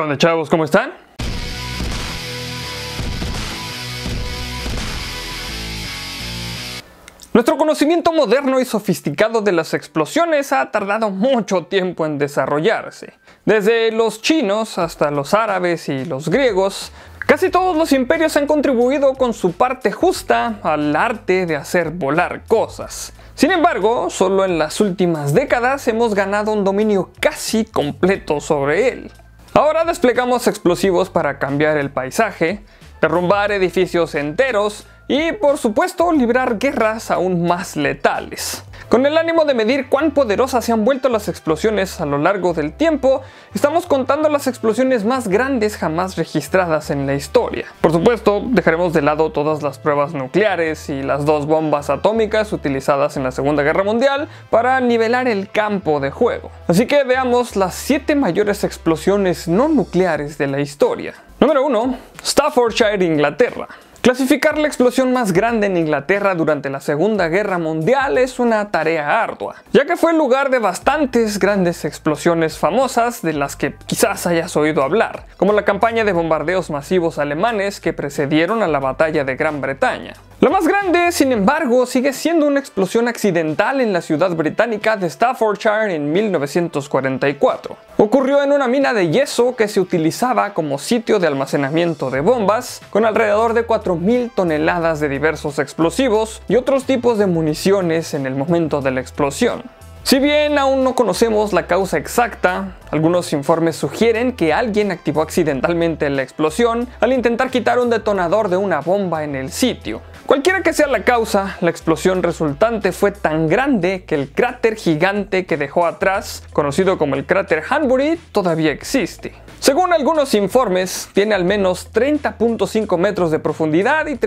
¿Qué onda, chavos? ¿Cómo están? Nuestro conocimiento moderno y sofisticado de las explosiones ha tardado mucho tiempo en desarrollarse. Desde los chinos hasta los árabes y los griegos, casi todos los imperios han contribuido con su parte justa al arte de hacer volar cosas. Sin embargo, solo en las últimas décadas hemos ganado un dominio casi completo sobre él. Ahora desplegamos explosivos para cambiar el paisaje, derrumbar edificios enteros y, por supuesto, librar guerras aún más letales. Con el ánimo de medir cuán poderosas se han vuelto las explosiones a lo largo del tiempo, estamos contando las explosiones más grandes jamás registradas en la historia. Por supuesto, dejaremos de lado todas las pruebas nucleares y las 2 bombas atómicas utilizadas en la Segunda Guerra Mundial para nivelar el campo de juego. Así que veamos las 7 mayores explosiones no nucleares de la historia. Número 1. Staffordshire, Inglaterra. Clasificar la explosión más grande en Inglaterra durante la Segunda Guerra Mundial es una tarea ardua, ya que fue el lugar de bastantes grandes explosiones famosas de las que quizás hayas oído hablar, como la campaña de bombardeos masivos alemanes que precedieron a la batalla de Gran Bretaña. La más grande, sin embargo, sigue siendo una explosión accidental en la ciudad británica de Staffordshire en 1944. Ocurrió en una mina de yeso que se utilizaba como sitio de almacenamiento de bombas, con alrededor de 4.000 toneladas de diversos explosivos y otros tipos de municiones en el momento de la explosión. Si bien aún no conocemos la causa exacta, algunos informes sugieren que alguien activó accidentalmente la explosión al intentar quitar un detonador de una bomba en el sitio. Cualquiera que sea la causa, la explosión resultante fue tan grande que el cráter gigante que dejó atrás, conocido como el cráter Hanbury, todavía existe. Según algunos informes, tiene al menos 30.5 metros de profundidad y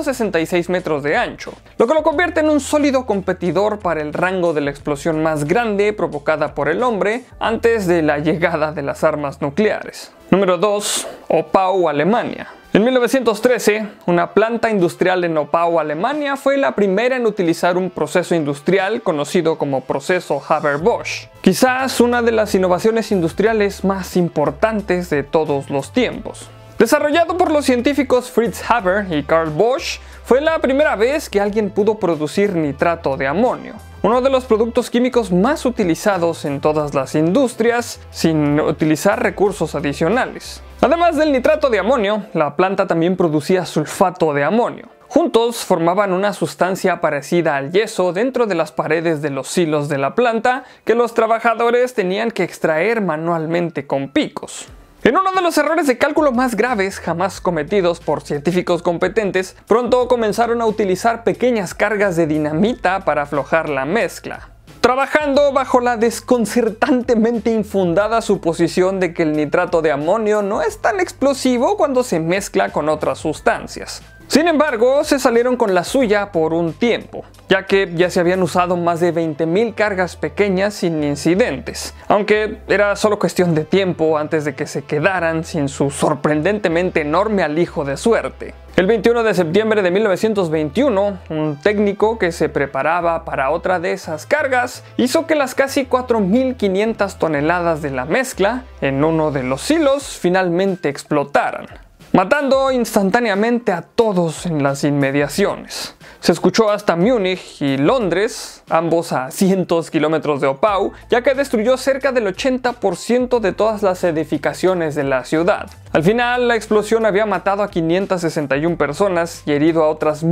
366 metros de ancho, lo que lo convierte en un sólido competidor para el rango de la explosión más grande provocada por el hombre antes de la llegada de las armas nucleares. Número 2. Oppau, Alemania. En 1913, una planta industrial en Oppau, Alemania, fue la primera en utilizar un proceso industrial conocido como proceso Haber-Bosch. Quizás una de las innovaciones industriales más importantes de todos los tiempos. Desarrollado por los científicos Fritz Haber y Carl Bosch, fue la primera vez que alguien pudo producir nitrato de amonio, uno de los productos químicos más utilizados en todas las industrias sin utilizar recursos adicionales. Además del nitrato de amonio, la planta también producía sulfato de amonio. Juntos formaban una sustancia parecida al yeso dentro de las paredes de los silos de la planta que los trabajadores tenían que extraer manualmente con picos. En uno de los errores de cálculo más graves jamás cometidos por científicos competentes, pronto comenzaron a utilizar pequeñas cargas de dinamita para aflojar la mezcla, trabajando bajo la desconcertantemente infundada suposición de que el nitrato de amonio no es tan explosivo cuando se mezcla con otras sustancias. Sin embargo, se salieron con la suya por un tiempo, ya que ya se habían usado más de 20.000 cargas pequeñas sin incidentes, aunque era solo cuestión de tiempo antes de que se quedaran sin su sorprendentemente enorme alijo de suerte. El 21 de septiembre de 1921, un técnico que se preparaba para otra de esas cargas hizo que las casi 4.500 toneladas de la mezcla en uno de los silos finalmente explotaran, matando instantáneamente a todos en las inmediaciones. Se escuchó hasta Múnich y Londres, ambos a cientos kilómetros de Oppau, ya que destruyó cerca del 80% de todas las edificaciones de la ciudad. Al final, la explosión había matado a 561 personas y herido a otras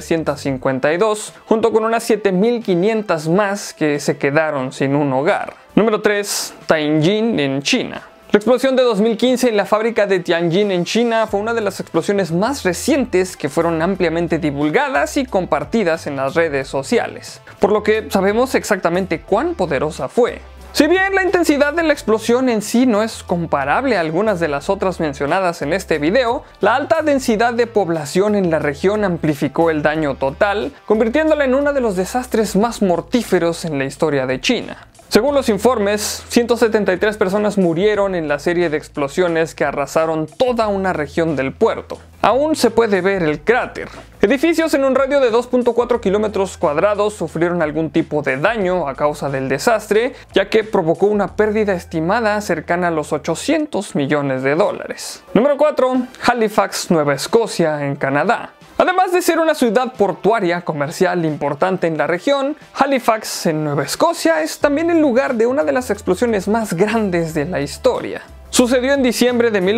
1.952, junto con unas 7.500 más que se quedaron sin un hogar. Número 3. Tianjin, en China. La explosión de 2015 en la fábrica de Tianjin en China fue una de las explosiones más recientes que fueron ampliamente divulgadas y compartidas en las redes sociales, por lo que sabemos exactamente cuán poderosa fue. Si bien la intensidad de la explosión en sí no es comparable a algunas de las otras mencionadas en este video, la alta densidad de población en la región amplificó el daño total, convirtiéndola en uno de los desastres más mortíferos en la historia de China. Según los informes, 173 personas murieron en la serie de explosiones que arrasaron toda una región del puerto. Aún se puede ver el cráter. Edificios en un radio de 2.4 kilómetros cuadrados sufrieron algún tipo de daño a causa del desastre, ya que provocó una pérdida estimada cercana a los 800 millones de dólares. Número 4. Halifax, Nueva Escocia, en Canadá. Además de ser una ciudad portuaria comercial importante en la región, Halifax, en Nueva Escocia, es también el lugar de una de las explosiones más grandes de la historia. Sucedió en diciembre de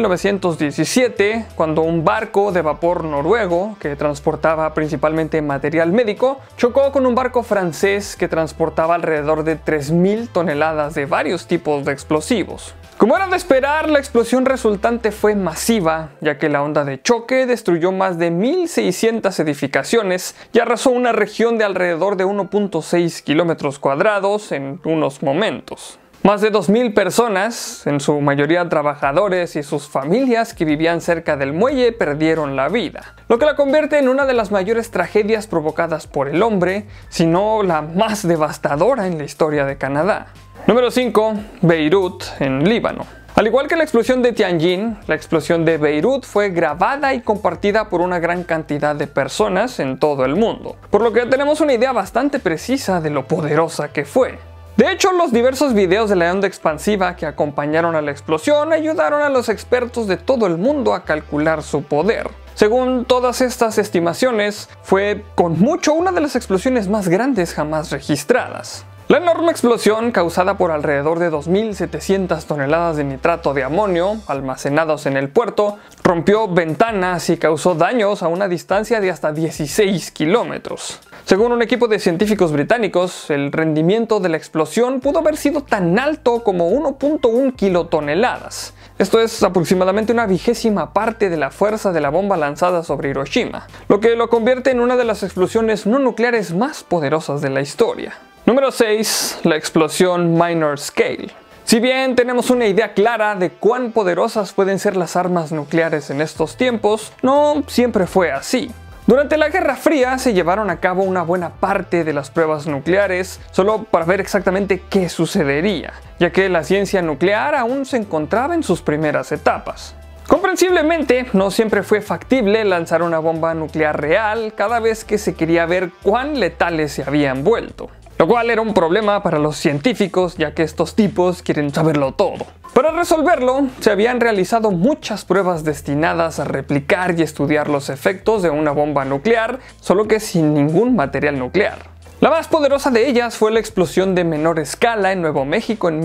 1917, cuando un barco de vapor noruego, que transportaba principalmente material médico, chocó con un barco francés que transportaba alrededor de 3.000 toneladas de varios tipos de explosivos. Como era de esperar, la explosión resultante fue masiva, ya que la onda de choque destruyó más de 1.600 edificaciones y arrasó una región de alrededor de 1.6 kilómetros cuadrados en unos momentos. Más de 2.000 personas, en su mayoría trabajadores y sus familias que vivían cerca del muelle, perdieron la vida, lo que la convierte en una de las mayores tragedias provocadas por el hombre, si no la más devastadora en la historia de Canadá. Número 5. Beirut, en Líbano. Al igual que la explosión de Tianjin, la explosión de Beirut fue grabada y compartida por una gran cantidad de personas en todo el mundo, por lo que tenemos una idea bastante precisa de lo poderosa que fue. De hecho, los diversos videos de la onda expansiva que acompañaron a la explosión ayudaron a los expertos de todo el mundo a calcular su poder. Según todas estas estimaciones, fue con mucho una de las explosiones más grandes jamás registradas. La enorme explosión, causada por alrededor de 2.700 toneladas de nitrato de amonio almacenados en el puerto, rompió ventanas y causó daños a una distancia de hasta 16 kilómetros. Según un equipo de científicos británicos, el rendimiento de la explosión pudo haber sido tan alto como 1.1 kilotoneladas. Esto es aproximadamente una 20ª parte de la fuerza de la bomba lanzada sobre Hiroshima, lo que lo convierte en una de las explosiones no nucleares más poderosas de la historia. Número 6. La explosión Minor Scale. Si bien tenemos una idea clara de cuán poderosas pueden ser las armas nucleares en estos tiempos, no siempre fue así. Durante la Guerra Fría se llevaron a cabo una buena parte de las pruebas nucleares solo para ver exactamente qué sucedería, ya que la ciencia nuclear aún se encontraba en sus primeras etapas. Comprensiblemente, no siempre fue factible lanzar una bomba nuclear real cada vez que se quería ver cuán letales se habían vuelto, lo cual era un problema para los científicos, ya que estos tipos quieren saberlo todo. Para resolverlo, se habían realizado muchas pruebas destinadas a replicar y estudiar los efectos de una bomba nuclear, solo que sin ningún material nuclear. La más poderosa de ellas fue la explosión de menor escala en Nuevo México en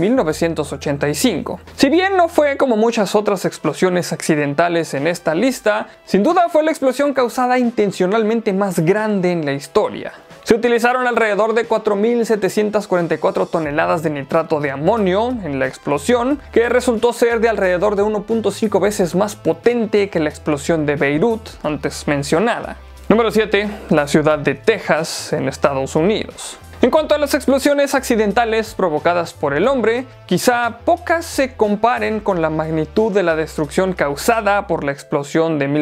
1985. Si bien no fue como muchas otras explosiones accidentales en esta lista, sin duda fue la explosión causada intencionalmente más grande en la historia. Se utilizaron alrededor de 4.744 toneladas de nitrato de amonio en la explosión, que resultó ser de alrededor de 1.5 veces más potente que la explosión de Beirut antes mencionada. Número 7. La ciudad de Texas, en Estados Unidos. En cuanto a las explosiones accidentales provocadas por el hombre, quizá pocas se comparen con la magnitud de la destrucción causada por la explosión de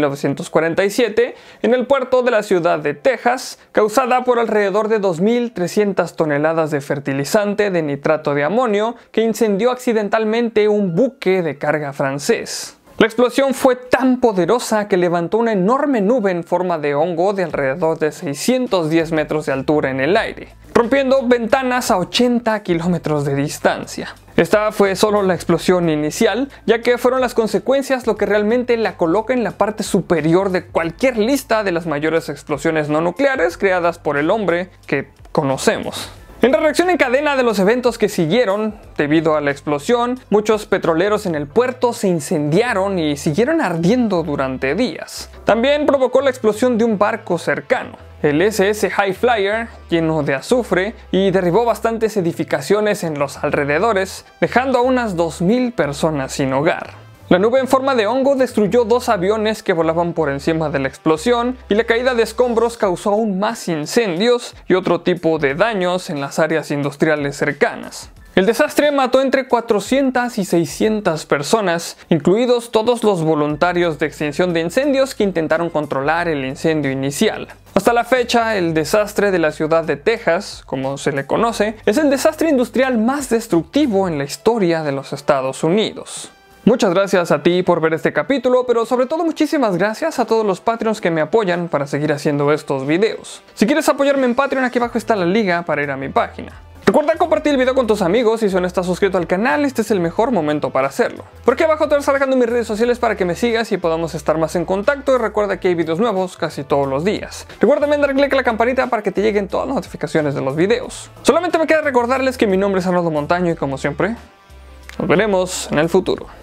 1947 en el puerto de la ciudad de Texas, causada por alrededor de 2.300 toneladas de fertilizante de nitrato de amonio que incendió accidentalmente un buque de carga francés. La explosión fue tan poderosa que levantó una enorme nube en forma de hongo de alrededor de 610 metros de altura en el aire, rompiendo ventanas a 80 kilómetros de distancia. Esta fue solo la explosión inicial, ya que fueron las consecuencias lo que realmente la coloca en la parte superior de cualquier lista de las mayores explosiones no nucleares creadas por el hombre que conocemos. En la reacción en cadena de los eventos que siguieron, debido a la explosión, muchos petroleros en el puerto se incendiaron y siguieron ardiendo durante días. También provocó la explosión de un barco cercano, el SS High Flyer, lleno de azufre, y derribó bastantes edificaciones en los alrededores, dejando a unas 2.000 personas sin hogar. La nube en forma de hongo destruyó 2 aviones que volaban por encima de la explosión, y la caída de escombros causó aún más incendios y otro tipo de daños en las áreas industriales cercanas. El desastre mató entre 400 y 600 personas, incluidos todos los voluntarios de extinción de incendios que intentaron controlar el incendio inicial. Hasta la fecha, el desastre de la ciudad de Texas, como se le conoce, es el desastre industrial más destructivo en la historia de los Estados Unidos. Muchas gracias a ti por ver este capítulo, pero sobre todo muchísimas gracias a todos los Patreons que me apoyan para seguir haciendo estos videos. Si quieres apoyarme en Patreon, aquí abajo está la liga para ir a mi página. Recuerda compartir el video con tus amigos y si aún no estás suscrito al canal, este es el mejor momento para hacerlo. Por aquí abajo te voy a estar dejando mis redes sociales para que me sigas y podamos estar más en contacto, y recuerda que hay videos nuevos casi todos los días. Recuerda también dar click a la campanita para que te lleguen todas las notificaciones de los videos. Solamente me queda recordarles que mi nombre es Arnoldo Montaño y como siempre, nos veremos en el futuro.